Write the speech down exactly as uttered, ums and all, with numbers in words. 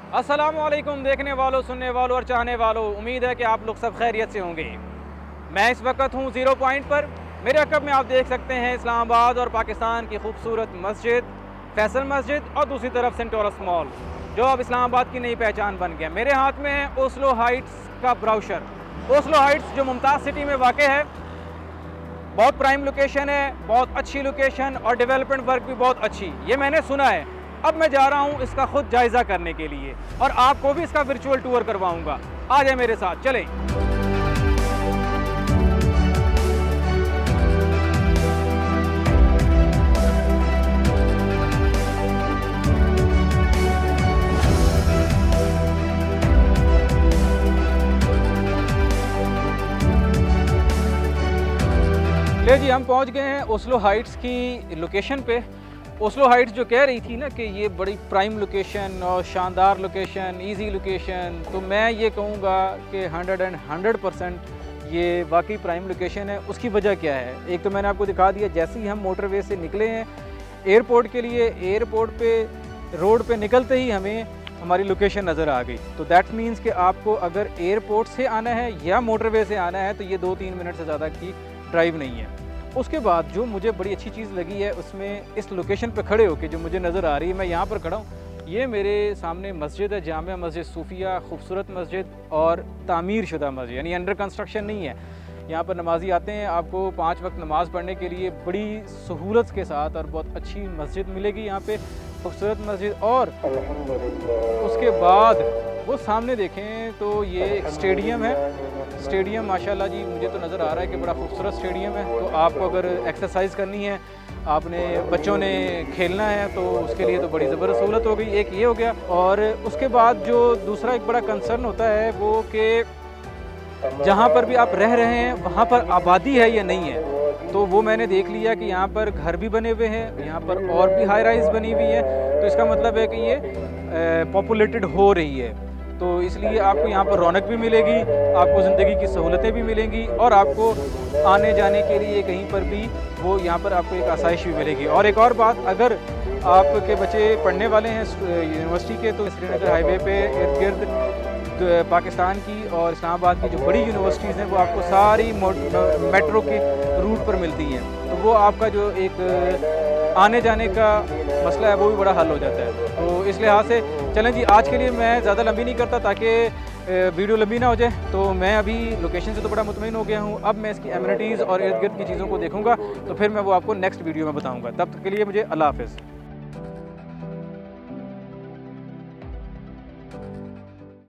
अस्सलामुअलैकुम देखने वालों, सुनने वालों और चाहने वालों, उम्मीद है कि आप लोग सब खैरियत से होंगे। मैं इस वक्त हूँ ज़ीरो पॉइंट पर। मेरे अकब में आप देख सकते हैं इस्लामाबाद और पाकिस्तान की खूबसूरत मस्जिद फैसल मस्जिद और दूसरी तरफ सेंट टॉरस मॉल, जो अब इस्लामाबाद की नई पहचान बन गया। मेरे हाथ में है ओस्लो हाइट्स का ब्राउशर। ओस्लो हाइट्स जो मुमताज़ सिटी में वाक़ है, बहुत प्राइम लोकेशन है, बहुत अच्छी लोकेशन और डेवलपमेंट वर्क भी बहुत अच्छी, ये मैंने सुना है। अब मैं जा रहा हूँ इसका खुद जायज़ा करने के लिए और आपको भी इसका वर्चुअल टूर करवाऊँगा। आ जाए मेरे साथ, चलें। ले जी, हम पहुंच गए हैं ओस्लो हाइट्स की लोकेशन पे। ओस्लो हाइट्स जो कह रही थी ना कि ये बड़ी प्राइम लोकेशन और शानदार लोकेशन, इजी लोकेशन, तो मैं ये कहूँगा कि हंड्रेड एंड हंड्रेड परसेंट ये वाकई प्राइम लोकेशन है। उसकी वजह क्या है, एक तो मैंने आपको दिखा दिया, जैसे ही हम मोटरवे से निकले हैं एयरपोर्ट के लिए, एयरपोर्ट पे रोड पे निकलते ही हमें हमारी लोकेशन नज़र आ गई। तो दैट मीन्स कि आपको अगर एयरपोर्ट से आना है या मोटरवे से आना है तो ये दो तीन मिनट से ज़्यादा की ड्राइव नहीं है। उसके बाद जो मुझे बड़ी अच्छी चीज़ लगी है उसमें, इस लोकेशन पे खड़े होके जो मुझे नज़र आ रही है, मैं यहाँ पर खड़ा हूँ, ये मेरे सामने मस्जिद है, जामिया मस्जिद सूफिया, खूबसूरत मस्जिद और तामीर शुदा मस्जिद, यानी अंडर कंस्ट्रक्शन नहीं है। यहाँ पर नमाजी आते हैं, आपको पाँच वक्त नमाज़ पढ़ने के लिए बड़ी सहूलत के साथ और बहुत अच्छी मस्जिद मिलेगी यहाँ पे, खूबसूरत मस्जिद। और उसके बाद वो सामने देखें तो ये एक स्टेडियम है। स्टेडियम माशाल्लाह जी मुझे तो नज़र आ रहा है कि बड़ा खूबसूरत स्टेडियम है। तो आपको अगर एक्सरसाइज करनी है, आपने बच्चों ने खेलना है, तो उसके लिए तो बड़ी ज़बरदस्त सहूलत हो गई। एक ये हो गया। और उसके बाद जो दूसरा एक बड़ा कंसर्न होता है वो कि जहाँ पर भी आप रह रहे हैं वहाँ पर आबादी है या नहीं है। तो वो मैंने देख लिया कि यहाँ पर घर भी बने हुए हैं, यहाँ पर और भी हाई राइज बनी हुई है, तो इसका मतलब है कि ये पॉपुलेटेड हो रही है। तो इसलिए आपको यहाँ पर रौनक भी मिलेगी, आपको ज़िंदगी की सहूलतें भी मिलेंगी और आपको आने जाने के लिए कहीं पर भी वो यहाँ पर आपको एक आसाइश भी मिलेगी। और एक और बात, अगर आपके बच्चे पढ़ने वाले हैं यूनिवर्सिटी के, तो श्रीनगर हाईवे पे इर्द गिर्द पाकिस्तान की और इस्लामाबाद की जो बड़ी यूनिवर्सिटीज़ हैं वो आपको सारी मेट्रो के रूट पर मिलती हैं। तो वो आपका जो एक आने जाने का मसला है वो भी बड़ा हल हो जाता है। तो इस लिहाज से चलें जी, आज के लिए मैं ज़्यादा लंबी नहीं करता ताकि वीडियो लंबी ना हो जाए। तो मैं अभी लोकेशन से तो बड़ा मुतमईन हो गया हूँ, अब मैं इसकी एमिनिटीज़ और इर्द गिर्द की चीज़ों को देखूँगा, तो फिर मैं वो आपको नेक्स्ट वीडियो में बताऊँगा। तब तक के लिए मुझे अल्लाह हाफ़िज़।